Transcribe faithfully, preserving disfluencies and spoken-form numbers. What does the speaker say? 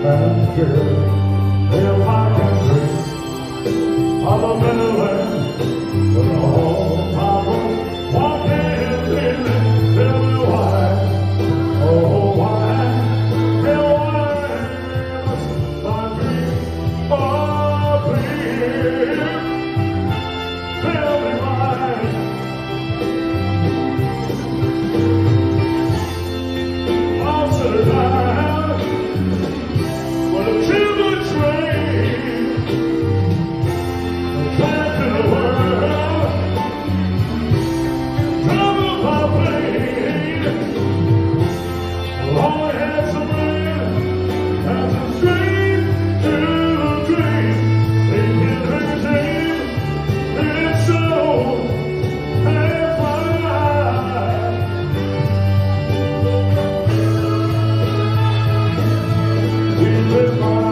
And girl, if I can dream of a better land with all my own, why can't they tell me why? Oh, why? Tell why must my dream oh, please tell me why? I'll sit down with a children train, back to the world, travel by plane. Long had some rain, had some strength to dream. They can her dream, it's so and fine. We live on